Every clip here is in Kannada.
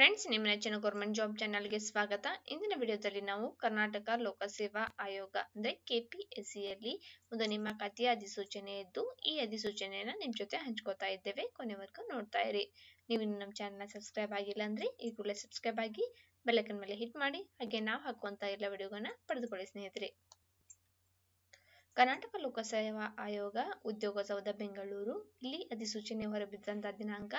ಫ್ರೆಂಡ್ಸ್, ನಿಮ್ಮ ನೆಚ್ಚಿನ ಗೌರ್ಮೆಂಟ್ ಜಾಬ್ ಚಾನಲ್ಗೆ ಸ್ವಾಗತ. ಇಂದಿನ ವಿಡಿಯೋದಲ್ಲಿ ನಾವು ಕರ್ನಾಟಕ ಲೋಕಸೇವಾ ಆಯೋಗ ಅಂದ್ರೆ KPSCಯಲ್ಲಿ ಒಂದು ನೇಮಕಾತಿಯ ಅಧಿಸೂಚನೆ ಇದ್ದು, ಈ ಅಧಿಸೂಚನೆಯನ್ನ ನಿಮ್ಮ ಜೊತೆ ಹಂಚ್ಕೋತಾ ಇದ್ದೇವೆ. ಕೊನೆವರೆಗೂ ನೋಡ್ತಾ ಇರಿ. ನೀವು ಇನ್ನು ನಮ್ಮ ಚಾನಲ್ನ ಸಬ್ಸ್ಕ್ರೈಬ್ ಆಗಿಲ್ಲ ಅಂದ್ರೆ ಈ ಕೂಡಲೇ ಸಬ್ಸ್ಕ್ರೈಬ್ ಆಗಿ ಬೆಲ್ ಐಕಾನ್ ಮೇಲೆ ಹಿಟ್ ಮಾಡಿ. ಹಾಗೆ ನಾವು ಹಾಕುವಂತ ಎಲ್ಲ ವಿಡಿಯೋಗಳನ್ನ ಪಡೆದುಕೊಳ್ಳಿ ಸ್ನೇಹಿತರೆ. ಕರ್ನಾಟಕ ಲೋಕಸೇವಾ ಆಯೋಗ ಉದ್ಯೋಗ ಸೌಧ ಬೆಂಗಳೂರು ಇಲ್ಲಿ ಅಧಿಸೂಚನೆ ಹೊರಬಿದ್ದಂತಹ ದಿನಾಂಕ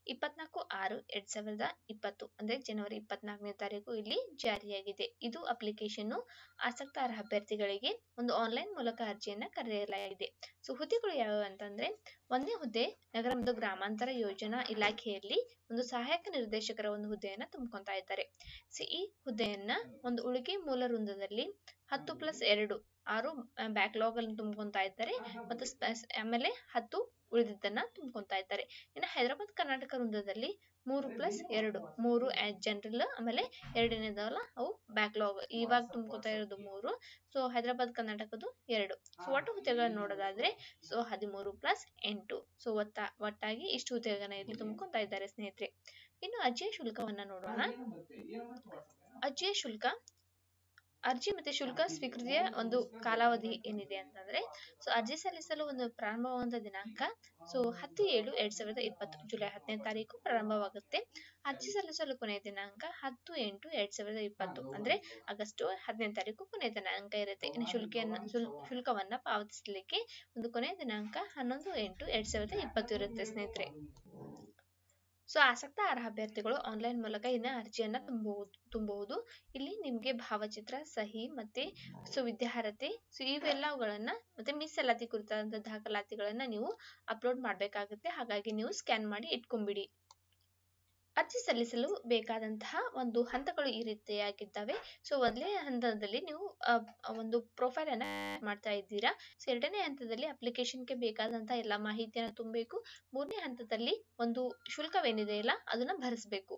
24/6/2020 ಅಂದ್ರೆ ಜನವರಿ 24ನೇ ತಾರೀಕು ಇಲ್ಲಿ ಜಾರಿಯಾಗಿದೆ. ಇದು ಅಪ್ಲಿಕೇಶನ್ ಆಸಕ್ತ ಅರ್ಹ ಅಭ್ಯರ್ಥಿಗಳಿಗೆ ಒಂದು ಆನ್ಲೈನ್ ಮೂಲಕ ಅರ್ಜಿಯನ್ನ ಕರೆಯಲಾಗಿದೆ. ಸೊ ಹುದ್ದೆಗಳು ಯಾವ್ಯಾವ ಅಂತಂದ್ರೆ, ಒಂದನೇ ಹುದ್ದೆ ನಗರ ಮತ್ತು ಗ್ರಾಮಾಂತರ ಯೋಜನಾ ಇಲಾಖೆಯಲ್ಲಿ ಒಂದು ಸಹಾಯಕ ನಿರ್ದೇಶಕರ ಒಂದು ಹುದ್ದೆಯನ್ನ ತುಂಬಿಕೊಳ್ತಾ ಇದ್ದಾರೆ. ಸೊ ಈ ಹುದ್ದೆಯನ್ನ ಒಂದು ಉಳಿಕೆ ಮೂಲ ವೃಂದದಲ್ಲಿ 10+2 6 ಬ್ಯಾಕ್ಲಾಗ್ ಅನ್ನು ತುಂಬಿಕೊಳ್ತಾ ಇದ್ದಾರೆ ಮತ್ತು ಆಮೇಲೆ 10 ಉಳಿದಿದ್ದನ್ನ ತುಂಬಿಕೊಳ್ತಾ ಇದ್ದಾರೆ. ಇನ್ನು ಹೈದರಾಬಾದ್ ಕರ್ನಾಟಕ ವೃಂದದಲ್ಲಿ 3+2 3 ಜನರಲ್, ಆಮೇಲೆ ಎರಡನೇದಲ್ಲ ಅವು ಬ್ಯಾಕ್ಲಾಗ್. ಇವಾಗ ತುಂಬಿಕೊಳ್ತಾ ಇರೋದು 3, ಸೊ ಹೈದರಾಬಾದ್ ಕರ್ನಾಟಕದ್ದು 2. ಸೊ ಒಟ್ಟು ಹುದ್ದೆಗಳನ್ನ ನೋಡೋದಾದ್ರೆ 13+8, ಸೊ ಒಟ್ಟಾಗಿ ಇಷ್ಟು ಹುದ್ದೆಗಳನ್ನ ಇಲ್ಲಿ ತುಂಬಿಕೊಳ್ತಾ ಇದ್ದಾರೆ ಸ್ನೇಹಿತರೆ. ಇನ್ನು ಅರ್ಜಿಯ ಶುಲ್ಕವನ್ನ ನೋಡೋಣ. ಅರ್ಜಿಯ ಶುಲ್ಕ, ಅರ್ಜಿ ಮತ್ತೆ ಶುಲ್ಕ ಸ್ವೀಕೃತಿಯ ಒಂದು ಕಾಲಾವಧಿ ಏನಿದೆ ಅಂತಂದ್ರೆ, ಸೊ ಅರ್ಜಿ ಸಲ್ಲಿಸಲು ಒಂದು ಪ್ರಾರಂಭವಾದ ದಿನಾಂಕ 10/7/2020 ಜುಲೈ 10ನೇ ತಾರೀಕು ಪ್ರಾರಂಭವಾಗುತ್ತೆ. ಅರ್ಜಿ ಸಲ್ಲಿಸಲು ಕೊನೆಯ ದಿನಾಂಕ 10/8/2020 ಅಂದ್ರೆ ಆಗಸ್ಟ್ 10ನೇ ತಾರೀಕು ಕೊನೆಯ ದಿನಾಂಕ ಇರುತ್ತೆ. ಇನ್ನು ಶುಲ್ಕವನ್ನ ಪಾವತಿಸಲಿಕ್ಕೆ ಒಂದು ಕೊನೆಯ ದಿನಾಂಕ 11/8/2020 ಇರುತ್ತೆ ಸ್ನೇಹಿತರೆ. ಸೊ ಆಸಕ್ತ ಅರ್ಹ ಅಭ್ಯರ್ಥಿಗಳು ಆನ್ಲೈನ್ ಮೂಲಕ ಇನ್ನ ಅರ್ಜಿಯನ್ನ ತುಂಬಬಹುದು. ಇಲ್ಲಿ ನಿಮ್ಗೆ ಭಾವಚಿತ್ರ, ಸಹಿ ಮತ್ತೆ ವಿದ್ಯಾರ್ಹತೆ, ಸೊ ಇವೆಲ್ಲವುಗಳನ್ನ ಮತ್ತೆ ಮೀಸಲಾತಿ ಕುರಿತಾದಂತಹ ದಾಖಲಾತಿಗಳನ್ನ ನೀವು ಅಪ್ಲೋಡ್ ಮಾಡ್ಬೇಕಾಗುತ್ತೆ. ಹಾಗಾಗಿ ನೀವು ಸ್ಕ್ಯಾನ್ ಮಾಡಿ ಇಟ್ಕೊಂಡ್ಬಿಡಿ. ಅರ್ಜಿ ಸಲ್ಲಿಸಲು ಬೇಕಾದಂತಹ ಒಂದು ಹಂತಗಳು ಈ ರೀತಿಯಾಗಿದ್ದಾವೆ. ಸೊ ಒಂದನೇ ಹಂತದಲ್ಲಿ ನೀವು ಒಂದು ಪ್ರೊಫೈಲ್ ಅನ್ನ ಮಾಡ್ತಾ ಇದ್ದೀರಾ. ಸೊ ಎರಡನೇ ಹಂತದಲ್ಲಿ ಅಪ್ಲಿಕೇಶನ್ಗೆ ಬೇಕಾದಂತಹ ಎಲ್ಲ ಮಾಹಿತಿಯನ್ನು ತುಂಬಬೇಕು. ಮೂರನೇ ಹಂತದಲ್ಲಿ ಒಂದು ಶುಲ್ಕವೇನಿದೆ ಇಲ್ಲ ಅದನ್ನ ಭರಿಸಬೇಕು.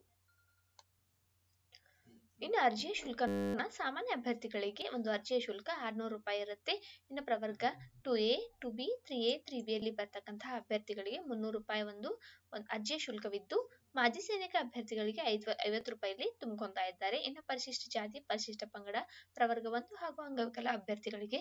ಇನ್ನು ಅರ್ಜಿಯ ಶುಲ್ಕ, ಸಾಮಾನ್ಯ ಅಭ್ಯರ್ಥಿಗಳಿಗೆ ಒಂದು ಅರ್ಜಿಯ ಶುಲ್ಕ 600 ರೂಪಾಯಿ ಇರುತ್ತೆ. ಇನ್ನು ಪ್ರವರ್ಗ 2A 2B 3A 3B ಅಲ್ಲಿ ಬರ್ತಕ್ಕಂತಹ ಅಭ್ಯರ್ಥಿಗಳಿಗೆ 300 ರೂಪಾಯಿ ಒಂದು ಅರ್ಜಿಯ ಶುಲ್ಕವಿದ್ದು, ಮಾಜಿ ಸೈನಿಕ ಅಭ್ಯರ್ಥಿಗಳಿಗೆ 50 ರೂಪಾಯಿಲಿ ತುಂಬಿಕೊಳ್ತಾ ಇದ್ದಾರೆ. ಇನ್ನು ಪರಿಶಿಷ್ಟ ಜಾತಿ, ಪರಿಶಿಷ್ಟ ಪಂಗಡ, ಪ್ರವರ್ಗ 1 ಹಾಗೂ ಅಂಗವಿಕಲ ಅಭ್ಯರ್ಥಿಗಳಿಗೆ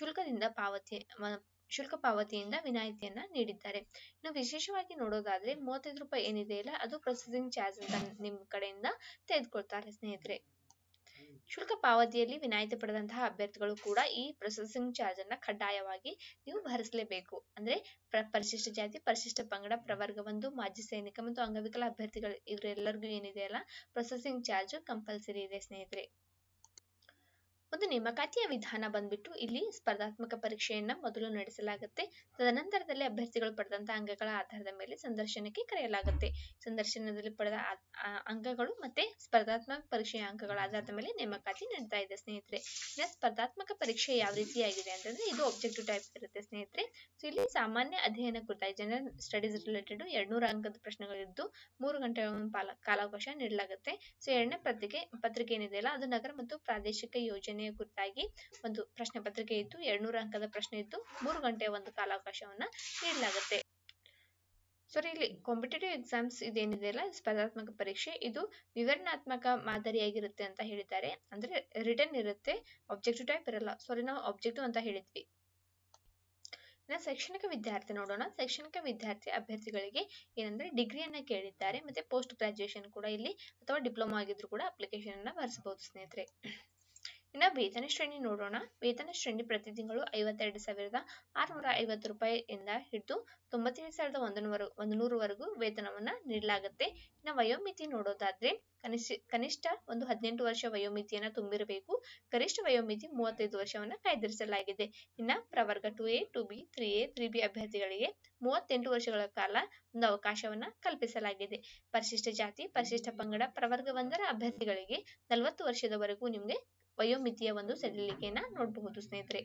ಶುಲ್ಕ ಪಾವತಿಯಿಂದ ವಿನಾಯಿತಿಯನ್ನ ನೀಡಿದ್ದಾರೆ. ಇನ್ನು ವಿಶೇಷವಾಗಿ ನೋಡೋದಾದ್ರೆ 35 ರೂಪಾಯಿ ಏನಿದೆ ಇಲ್ಲ ಅದು ಪ್ರೊಸೆಸಿಂಗ್ ಚಾರ್ಜ್ ಅಂತ ನಿಮ್ ಕಡೆಯಿಂದ ತೆಗೆದುಕೊಳ್ತಾರೆ ಸ್ನೇಹಿತರೆ. ಶುಲ್ಕ ಪಾವತಿಯಲ್ಲಿ ವಿನಾಯಿತಿ ಪಡೆದಂತಹ ಅಭ್ಯರ್ಥಿಗಳು ಕೂಡ ಈ ಪ್ರೊಸೆಸಿಂಗ್ ಚಾರ್ಜ್ ಅನ್ನ ಕಡ್ಡಾಯವಾಗಿ ನೀವು ಭರಿಸಲೇಬೇಕು. ಅಂದ್ರೆ ಪರಿಶಿಷ್ಟ ಜಾತಿ, ಪರಿಶಿಷ್ಟ ಪಂಗಡ, ಪ್ರವರ್ಗ 1, ಮಾಜಿ ಸೈನಿಕ ಮತ್ತು ಅಂಗವಿಕಲ ಅಭ್ಯರ್ಥಿಗಳು ಇವರೆಲ್ಲರಿಗೂ ಏನಿದೆ ಅಲ್ಲ ಪ್ರೊಸೆಸಿಂಗ್ ಚಾರ್ಜ್ ಕಂಪಲ್ಸರಿ ಇದೆ ಸ್ನೇಹಿತರೆ. ಒಂದು ನೇಮಕಾತಿಯ ವಿಧಾನ ಬಂದ್ಬಿಟ್ಟು ಇಲ್ಲಿ ಸ್ಪರ್ಧಾತ್ಮಕ ಪರೀಕ್ಷೆಯನ್ನ ಮೊದಲು ನಡೆಸಲಾಗುತ್ತೆ. ತದನಂತರದಲ್ಲಿ ಅಭ್ಯರ್ಥಿಗಳು ಪಡೆದಂತಹ ಅಂಕಗಳ ಆಧಾರದ ಮೇಲೆ ಸಂದರ್ಶನಕ್ಕೆ ಕರೆಯಲಾಗುತ್ತೆ. ಸಂದರ್ಶನದಲ್ಲಿ ಪಡೆದ ಅಂಕಗಳು ಮತ್ತೆ ಸ್ಪರ್ಧಾತ್ಮಕ ಪರೀಕ್ಷೆಯ ಅಂಕಗಳ ಆಧಾರದ ಮೇಲೆ ನೇಮಕಾತಿ ನಡೀತಾ ಇದೆ ಸ್ನೇಹಿತರೆ. ಇನ್ನು ಸ್ಪರ್ಧಾತ್ಮಕ ಪರೀಕ್ಷೆ ಯಾವ ರೀತಿಯಾಗಿದೆ ಅಂತಂದ್ರೆ, ಇದು ಆಬ್ಜೆಕ್ಟಿವ್ ಟೈಪ್ ಇರುತ್ತೆ ಸ್ನೇಹಿತರೆ. ಸೊ ಇಲ್ಲಿ ಸಾಮಾನ್ಯ ಅಧ್ಯಯನ ಕುರಿತಾಗಿ ಜನರಲ್ ಸ್ಟಡೀಸ್ ರಿಲೇಟೆಡ್ 200 ಅಂಕದ ಪ್ರಶ್ನೆಗಳಿದ್ದು 3 ಗಂಟೆಗಳ ಕಾಲಾವಕಾಶ ನೀಡಲಾಗುತ್ತೆ. ಸೊ ಎರಡನೇ ಪತ್ರಿಕೆ ಏನಿದೆ ಅಲ್ಲ ಅದು ನಗರ ಮತ್ತು ಪ್ರಾದೇಶಿಕ ಯೋಜನೆ ಕುರಿತಾಗಿ ಒಂದು ಪ್ರಶ್ನೆ ಪತ್ರಿಕೆ ಇದ್ದು 200 ಅಂಕದ ಪ್ರಶ್ನೆ ಇದ್ದು 3 ಗಂಟೆಯ ಒಂದು ಕಾಲಾವಕಾಶವನ್ನ ನೀಡಲಾಗುತ್ತೆ. ಸೊ ಇಲ್ಲಿ ಕಾಂಪಿಟೇಟಿವ್ ಎಕ್ಸಾಮ್ಸ್ ಇದೇನಿದೆ ಅಲ್ಲ ಸ್ಪರ್ಧಾತ್ಮಕ ಪರೀಕ್ಷೆ ಇದು ವಿವರಣಾತ್ಮಕ ಮಾದರಿಯಾಗಿರುತ್ತೆ ಅಂತ ಹೇಳಿದ್ದಾರೆ. ಅಂದ್ರೆ ರಿಟರ್ನ್ ಇರುತ್ತೆ, ಆಬ್ಜೆಕ್ಟಿವ್ ಟೈಪ್ ಇರಲ್ಲ. ಸಾರಿ, ನಾವು ಆಬ್ಜೆಕ್ಟಿವ್ ಅಂತ ಹೇಳಿದ್ವಿ. ಇನ್ನು ಶೈಕ್ಷಣಿಕ ವಿದ್ಯಾರ್ಥಿ ನೋಡೋಣ. ಶೈಕ್ಷಣಿಕ ವಿದ್ಯಾರ್ಥಿ ಅಭ್ಯರ್ಥಿಗಳಿಗೆ ಏನಂದ್ರೆ ಡಿಗ್ರಿಯನ್ನ ಕೇಳಿದ್ದಾರೆ, ಮತ್ತೆ ಪೋಸ್ಟ್ ಗ್ರಾಜುಯೇಷನ್ ಕೂಡ ಇಲ್ಲಿ ಅಥವಾ ಡಿಪ್ಲೊಮಾ ಆಗಿದ್ರು ಕೂಡ ಅಪ್ಲಿಕೇಶನ್ ಅನ್ನ ಭರಿಸಬಹುದು ಸ್ನೇಹಿತರೆ. ಇನ್ನು ವೇತನ ಶ್ರೇಣಿ ನೋಡೋಣ. ವೇತನ ಶ್ರೇಣಿ ಪ್ರತಿ ತಿಂಗಳು 52,650 ರೂಪಾಯಿಯಿಂದ ಹಿಡಿದು 97,100 ವರೆಗೂ ವೇತನವನ್ನ ನೀಡಲಾಗುತ್ತೆ. ಇನ್ನು ವಯೋಮಿತಿ ನೋಡೋದಾದ್ರೆ ಕನಿಷ್ಠ ಒಂದು 18 ವರ್ಷ ವಯೋಮಿತಿಯನ್ನ ತುಂಬಿರಬೇಕು. ಗರಿಷ್ಠ ವಯೋಮಿತಿ 35 ವರ್ಷವನ್ನ ಕಾಯ್ದಿರಿಸಲಾಗಿದೆ. ಇನ್ನ ಪ್ರವರ್ಗ 2A 2B 3A 3B ಅಭ್ಯರ್ಥಿಗಳಿಗೆ 38 ವರ್ಷಗಳ ಕಾಲ ಒಂದು ಅವಕಾಶವನ್ನ ಕಲ್ಪಿಸಲಾಗಿದೆ. ಪರಿಶಿಷ್ಟ ಜಾತಿ, ಪರಿಶಿಷ್ಟ ಪಂಗಡ, ಪ್ರವರ್ಗ 1ರ ಅಭ್ಯರ್ಥಿಗಳಿಗೆ 40 ವರ್ಷದವರೆಗೂ ನಿಮ್ಗೆ ವಯೋಮಿತಿಯ ಒಂದು ಸಡಿಲಿಕೆಯನ್ನ ನೋಡಬಹುದು ಸ್ನೇಹಿತರೆ.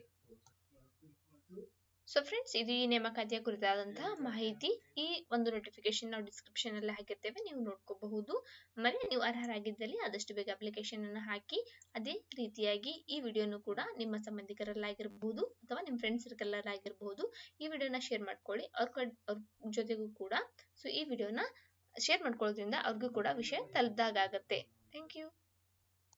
ಸೊ ಫ್ರೆಂಡ್ಸ್, ಇದು ಈ ನೇಮಕಾತಿಯ ಕುರಿತಾದಂತಹ ಮಾಹಿತಿ. ಈ ಒಂದು ನೋಟಿಫಿಕೇಶನ್ ನಾವು ಡಿಸ್ಕ್ರಿಪ್ಷನ್ ಅಲ್ಲಿ ಹಾಕಿರ್ತೇವೆ, ನೀವು ನೋಡ್ಕೋಬಹುದು. ಆಮೇಲೆ ನೀವು ಅರ್ಹರಾಗಿದ್ದಲ್ಲಿ ಆದಷ್ಟು ಬೇಗ ಅಪ್ಲಿಕೇಶನ್ ಅನ್ನು ಹಾಕಿ. ಅದೇ ರೀತಿಯಾಗಿ ಈ ವಿಡಿಯೋನು ಕೂಡ ನಿಮ್ಮ ಸಂಬಂಧಿಕರಲ್ಲಾಗಿರಬಹುದು ಅಥವಾ ನಿಮ್ಮ ಫ್ರೆಂಡ್ಸ್ ಸರ್ಕಲ್ ಆಗಿರಬಹುದು ಈ ವಿಡಿಯೋನ ಶೇರ್ ಮಾಡ್ಕೊಳ್ಳಿ ಅವ್ರ ಜೊತೆಗೂ ಕೂಡ. ಸೊ ಈ ವಿಡಿಯೋನ ಶೇರ್ ಮಾಡ್ಕೊಳ್ಳೋದ್ರಿಂದ ಅವ್ರಿಗೂ ಕೂಡ ವಿಷಯ ತಲುಪ್ದಾಗತ್ತೆ. Thank you.